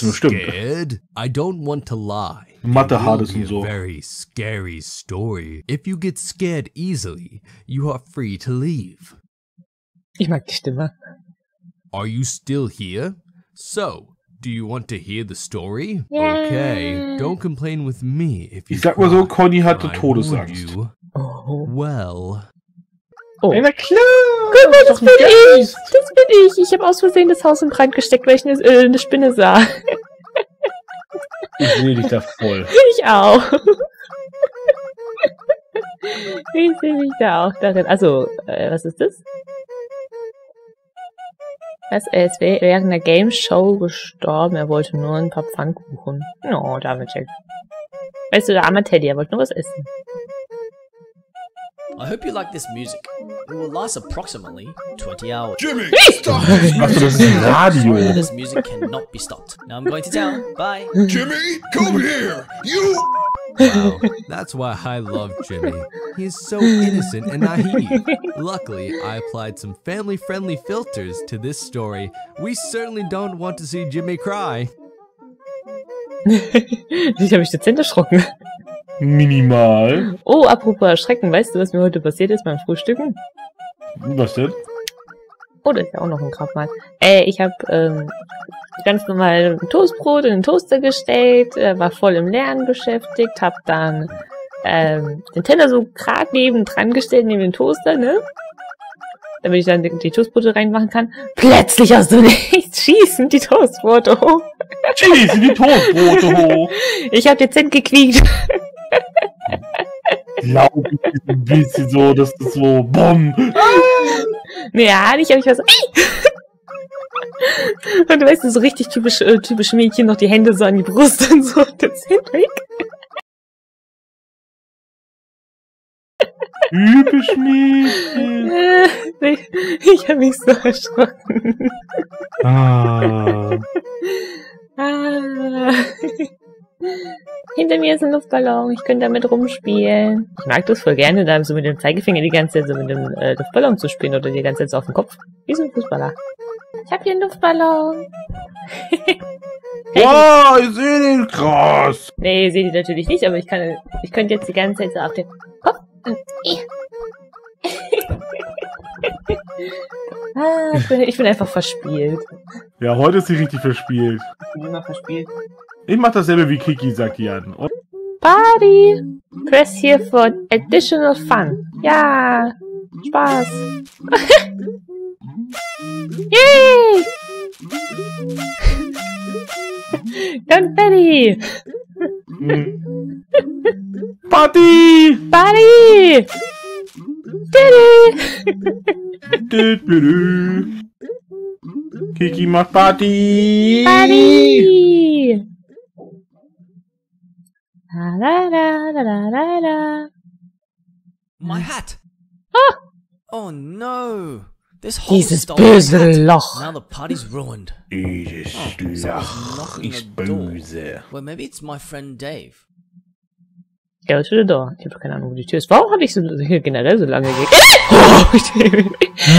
nur stimmt. Scared? I don't want to lie. Mathe hart It ist will und be a so. very scary story. If you get scared easily, you are free to leave. Ich mag die Stimme. Are you still here? So, do you want to hear the story? Yeah. Okay, don't complain with me if you Ich sag mal so, cry, Conny hatte but I warned Todesangst. you. Oh. Well, Oh. Na klar! Guck mal, das Doch bin ein ich! Geist. Das bin ich! Ich habe aus Versehen das Haus in Brand gesteckt, weil ich eine Spinne sah. Ich sehe dich da voll. Ich auch. Ich sehe mich da auch darin. Also, was ist das? Es wäre während einer Game Show gestorben. Er wollte nur ein paar Pfannkuchen. Oh, damit checkt. Weißt du, der arme Teddy, er wollte nur was essen. I hope you like this music. It will last approximately 20 hours. Jimmy, stop! Achso, das ist ein Radio. This music cannot be stopped. Now I'm going to town. Bye. Jimmy, come here! You! wow, that's why I love Jimmy. He is so innocent and naive. Luckily, I applied some family-friendly filters to this story. We certainly don't want to see Jimmy cry. Ich habe mich dezent erschrocken. Minimal. Oh, apropos erschrecken, weißt du, was mir heute passiert ist beim Frühstücken? Was denn? Oh, da ist ja auch noch ein Grabmal. Ich habe ganz normal ein Toastbrot in den Toaster gestellt, war voll im Lernen beschäftigt, hab dann den Teller so gerade neben dran gestellt, neben den Toaster, ne? Damit ich dann die Toastbrote reinmachen kann. Plötzlich aus dem Nichts schießen die Toastbrote hoch. Schießen die Toastbrote hoch. Ich habe dezent gequiekt. Glaub ich, ist ein bisschen so, dass das so bumm. Ja, ich habe so. Und du weißt, so richtig typisch Mädchen, noch die Hände so an die Brust und so, dezent weg. Typisch Mädchen. Ich habe mich so erschrocken. Ah. Hinter mir ist ein Luftballon, ich könnte damit rumspielen. Ich mag das voll gerne, da so mit dem Zeigefinger die ganze Zeit so mit dem Luftballon zu spielen oder die ganze Zeit so auf dem Kopf. Wie so ein Fußballer. Ich hab hier einen Luftballon. Wow, ich sehe den krass. Nee, seht ihr natürlich nicht, aber ich könnte jetzt die ganze Zeit so auf den Kopf. Ich bin einfach verspielt. Ja, heute ist sie richtig verspielt. Ich bin immer verspielt. Ich mach dasselbe wie Kiki, sagt Jan. Und Party! Press here for additional fun. Ja! Spaß! Yay! Konfetti! Party! Party! Dü. Kiki macht Party! Party! La la la la la la. My hat. Oh no. This hole Dieses stole my böse hat. Loch. Now the party's ruined. Dieses someone's Loch knocking ist a door. böse. Well, maybe it's my friend Dave. Ja, was will da? Ich habe keine Ahnung, wo die Tür ist. Warum habe ich so hier generell so lange gekriegt?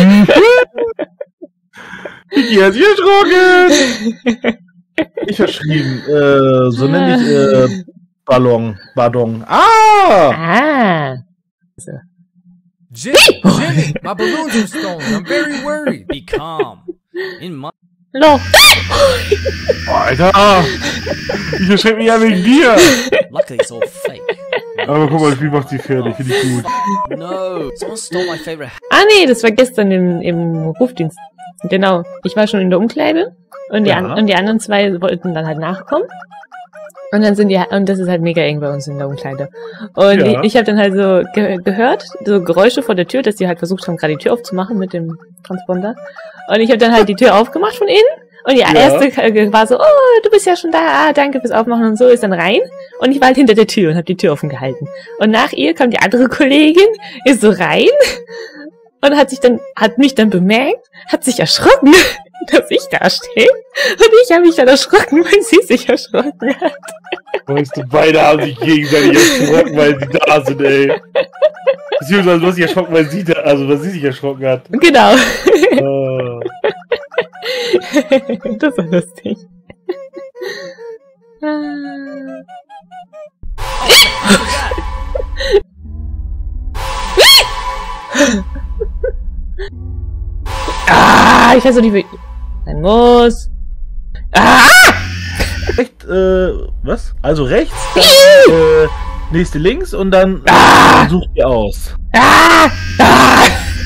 Kiki hat sich erschrocken! Ich verschrieben. So nenne ich Ballon. Ah! Ah! So. Jimmy, Jimmy, my balloons are stolen. I'm very worried. Be calm. In my Loch! Alter! Ich erschrecke mich ja wegen dir! luckily it's all fake. Aber guck mal, das Spiel macht sie fertig. Finde ich gut. No, someone stole my favorite hat. Ah nee, das war gestern im Rufdienst. Genau. Ich war schon in der Umkleide und die, Ja. und die anderen zwei wollten dann halt nachkommen. Und dann sind die, und das ist halt mega eng bei uns in der Umkleide. Und Ja. ich habe dann halt so gehört, so Geräusche vor der Tür, dass die halt versucht haben, gerade die Tür aufzumachen mit dem Transponder. Und ich habe dann halt die Tür aufgemacht von innen. Und die erste war so, oh, du bist ja schon da, ah, danke fürs Aufmachen und so, ist dann rein. Und ich war halt hinter der Tür und habe die Tür offen gehalten. Und nach ihr kam die andere Kollegin, ist so rein und hat mich dann bemerkt, hat sich erschrocken, dass ich da stehe. Und ich habe mich dann erschrocken, weil sie sich erschrocken hat. Weißt du, beide haben sich gegenseitig erschrocken, weil sie da sind, ey. Beziehungsweise du hast dich erschrocken, weil sie sich erschrocken hat. Genau. Oh. Das war lustig. Ah, ich weiß doch nicht, wie sein muss. Ah! Recht, was? Also rechts, dann, nächste links und dann sucht ihr aus. Ah! Ah!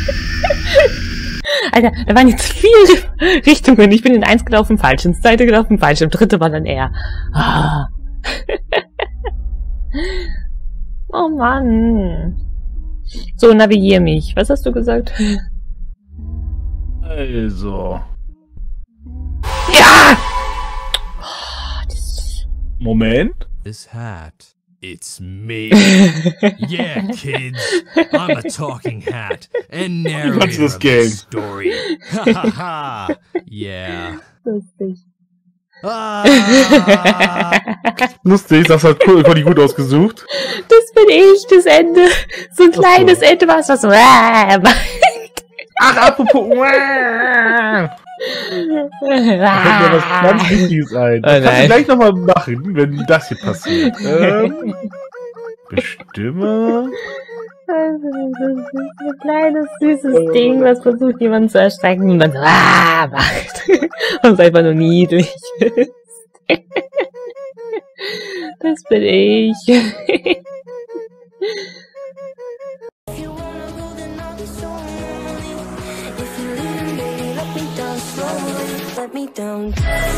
Alter, da waren jetzt 4 Richtungen. Ich bin in 1 gelaufen, falsch. Ins 2. gelaufen, falsch. Im 3. war dann er. Ah. Oh Mann. So, navigier mich. Was hast du gesagt? Also. Ja! Moment. This hat. It's me. Yeah, kids. I'm a talking hat and narrator this of game? the story. Ha ha ha. Yeah. Lustig. Ah. Lustig, das hat Conny gut ausgesucht. Das bin ich, das Ende. So ein kleines Ende, was so macht. Ach, apropos. Könnte ja was ganz Wichtiges sein. Das kannst du gleich nochmal machen, wenn das hier passiert. Bestimme. Das ist ein kleines, süßes Ding, was versucht, jemanden zu erschrecken und dann so macht. Und es einfach nur niedlich ist. Das bin ich. If you wanna go, then I'll be so lonely. If you leave me, baby, let me down slowly. Let me down.